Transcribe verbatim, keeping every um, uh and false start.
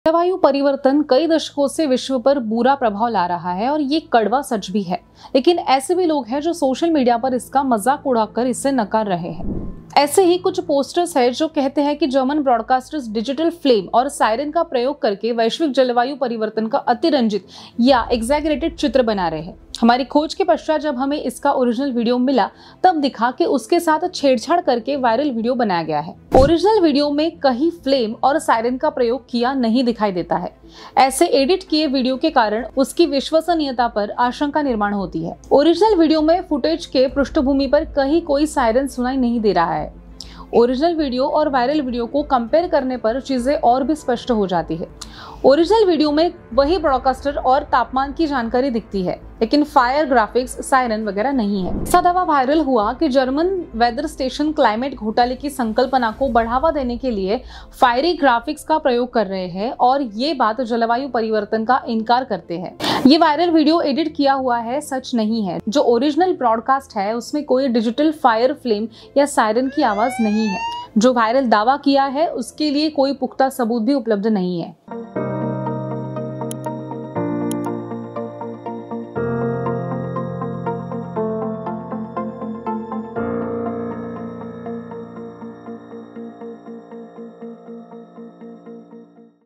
जलवायु परिवर्तन कई दशकों से विश्व पर बुरा प्रभाव ला रहा है और ये कड़वा सच भी है। लेकिन ऐसे भी लोग हैं जो सोशल मीडिया पर इसका मजाक उड़ाकर इसे नकार रहे हैं। ऐसे ही कुछ पोस्टर्स हैं जो कहते हैं कि जर्मन ब्रॉडकास्टर्स डिजिटल फ्लेम और सायरन का प्रयोग करके वैश्विक जलवायु परिवर्तन का अतिरंजित या एग्जैगरेटेड चित्र बना रहे हैं। हमारी खोज के पश्चात जब हमें इसका ओरिजिनल वीडियो मिला तब दिखा कि उसके साथ छेड़छाड़ करके वायरल वीडियो बनाया गया है। ओरिजिनल वीडियो में कहीं फ्लेम और सायरन का प्रयोग किया नहीं दिखाई देता है। ऐसे एडिट किए वीडियो के कारण उसकी विश्वसनीयता पर आशंका निर्माण होती है। ओरिजिनल वीडियो में फुटेज के पृष्ठभूमि पर कहीं कोई सायरन सुनाई नहीं दे रहा है। ओरिजिनल वीडियो और वायरल वीडियो को कंपेयर करने पर चीजें और भी स्पष्ट हो जाती है। ओरिजिनल वीडियो में वही ब्रॉडकास्टर और तापमान की जानकारी दिखती है, लेकिन फायर, ग्राफिक्स, सायरन वगैरह नहीं है। ऐसा दावा वायरल हुआ कि जर्मन वेदर स्टेशन क्लाइमेट घोटाले की संकल्पना को बढ़ावा देने के लिए फायरी ग्राफिक्स का प्रयोग कर रहे हैं और ये बात जलवायु परिवर्तन का इनकार करते हैं। ये वायरल वीडियो एडिट किया हुआ है, सच नहीं है। जो ओरिजिनल ब्रॉडकास्ट है उसमें कोई डिजिटल फायर, फ्लेम या सायरन की आवाज नहीं है। जो वायरल दावा किया है उसके लिए कोई पुख्ता सबूत भी उपलब्ध नहीं है।